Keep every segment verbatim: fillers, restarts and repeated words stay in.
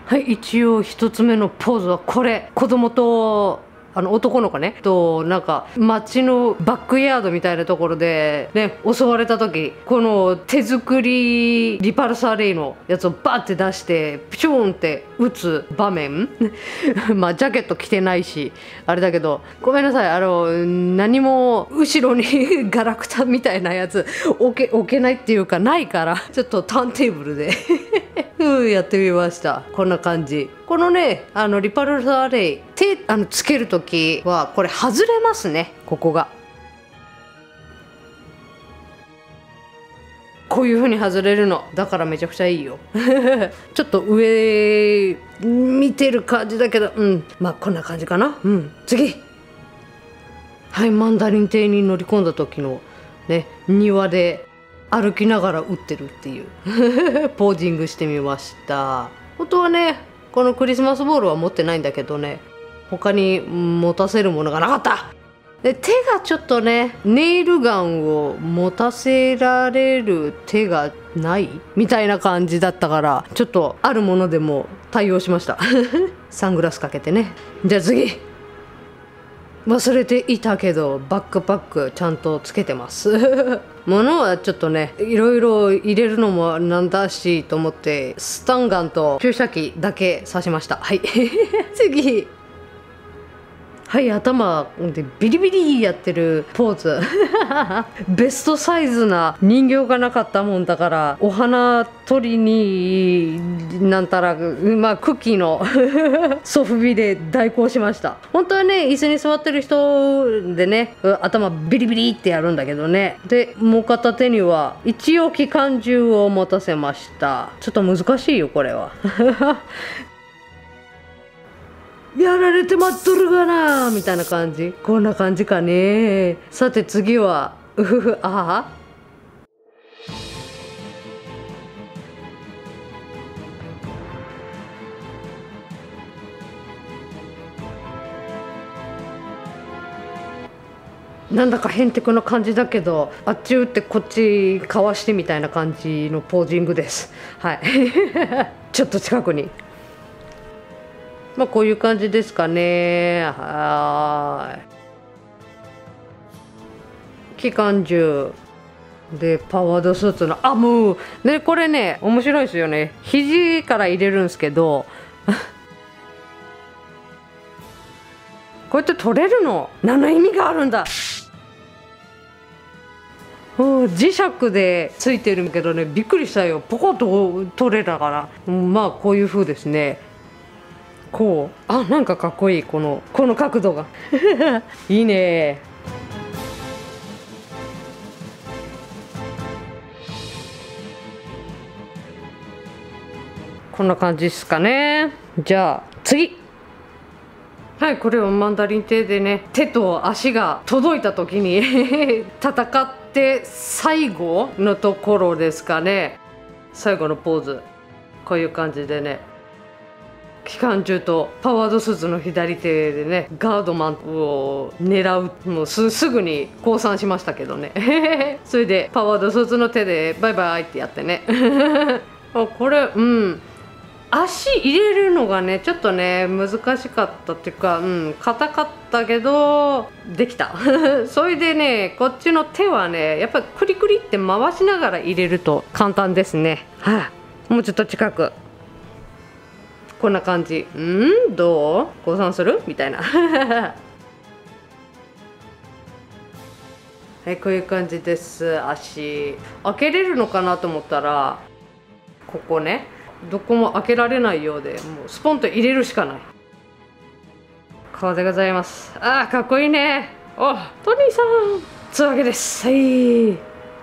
はい、一応一つ目のポーズはこれ。子供とあの男の子ねとなんか街のバックヤードみたいなところでね襲われた時、この手作りリパルサーレイのやつをバーって出してピシューンって撃つ場面まあジャケット着てないしあれだけど、ごめんなさい、あの何も後ろにガラクタみたいなやつ置け置けないっていうかないから、ちょっとターンテーブルでうんやってみました。こんな感じ。このねあのリパルサーレイ手あのつける時はこれ外れますね。ここがこういう風に外れるのだからめちゃくちゃいいよちょっと上見てる感じだけど、うんまあこんな感じかな。うん次、はい、マンダリン邸に乗り込んだ時のね庭で歩きながら打ってるっていうポージングしてみました。本当はねこのクリスマスボールは持ってないんだけどね、他に持たせるものがなかった。で手がちょっとねネイルガンを持たせられる手がないみたいな感じだったから、ちょっとあるものでも対応しましたサングラスかけてね。じゃあ次、忘れていたけどバックパックちゃんとつけてます物はちょっとねいろいろ入れるのもなんだしと思ってスタンガンと注射器だけ刺しました。はい次、はい、頭でビリビリやってるポーズベストサイズな人形がなかったもんだからお花取りになんたらまあクッキーのソフビで代行しました。本当はね椅子に座ってる人でね頭ビリビリってやるんだけどね。でもう片手には一応機関銃を持たせました。ちょっと難しいよこれはやられて待っとるがなみたいな感じ、こんな感じかね。さて次はうふふあはなんだかへんてこな感じだけど、あっち打ってこっちかわしてみたいな感じのポージングです。はいちょっと近くにまあこういう感じですかね。はい、機関銃でパワードスーツのあもうねこれね面白いですよね。肘から入れるんですけどこうやって取れるの何の意味があるんだ。磁石でついてるけどねびっくりしたよ。ポコッと取れたから、うん、まあこういう風ですね。こうあなんかかっこいいこのこの角度がいいね。こんな感じですかね。じゃあ次、はい、これはマンダリン邸でね手と足が届いた時に戦って最後のところですかね。最後のポーズこういう感じでね機関銃とパワードスーツの左手でねガードマンを狙う、もう す, すぐに降参しましたけどねそれでパワードスーツの手でバイバイってやってねあこれうん足入れるのがねちょっとね難しかったっていうか、うん硬かったけどできたそれでねこっちの手はねやっぱりクリクリって回しながら入れると簡単ですね。はい、もうちょっと近くこんな感じ。んどう降参するみたいなはい、こういう感じです。足開けれるのかなと思ったらここねどこも開けられないようで、もうスポンと入れるしかない顔でございます。あーかっこいいね。おトニーさんつうわけです。はい、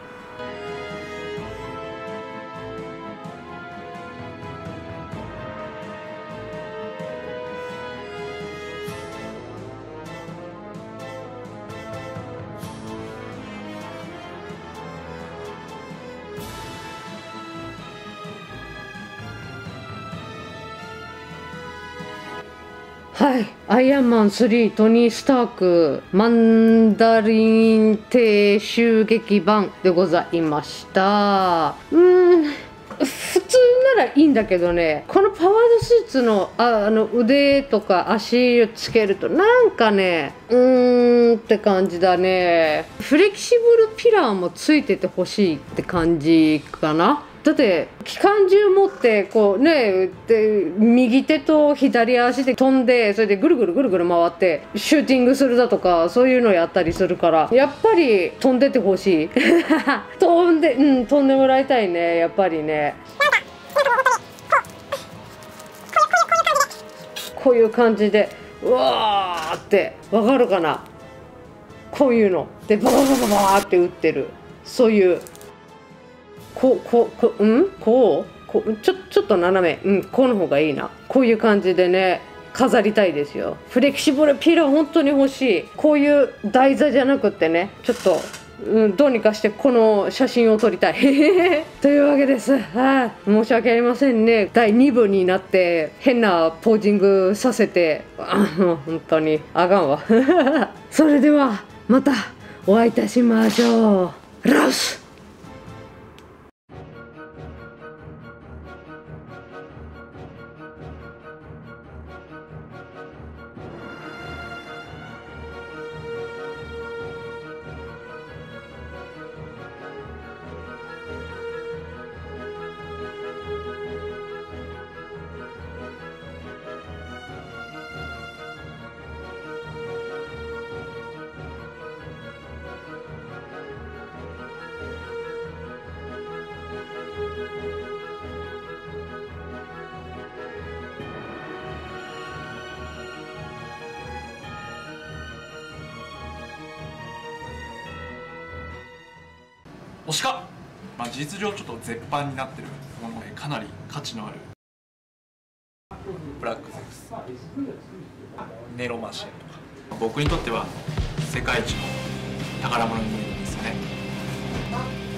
はい、アイアンマンスリートニー・スタークマンダリン邸襲撃版でございました。うーん普通ならいいんだけどね、このパワードスーツのああの腕とか足をつけるとなんかね、うーんって感じだね。フレキシブルピラーもついててほしいって感じかな。だって機関銃持ってこうねで右手と左足で飛んで、それでぐるぐるぐるぐる回ってシューティングするだとか、そういうのやったりするから、やっぱり飛んでてほしい飛んでうん飛んでもらいたいね、やっぱりね。こういう感じでうわーってわかるかな、こういうのでバババババーって打ってる、そういうこうこうこううんこうこうちょちょっと斜め、うんこうの方がいいな、こういう感じでね飾りたいですよ。フレキシブルピラー本当に欲しい。こういう台座じゃなくってね、ちょっと、うん、どうにかしてこの写真を撮りたいというわけです。はい、申し訳ありませんね、だいに部になって変なポージングさせて本当にあかんわそれではまたお会いいたしましょう。ラウス。 推しか、まあ、事実上ちょっと絶版になってるものでかなり価値のあるブラックゼウス、ネロマシンとか、僕にとっては世界一の宝物に見えるんですよね。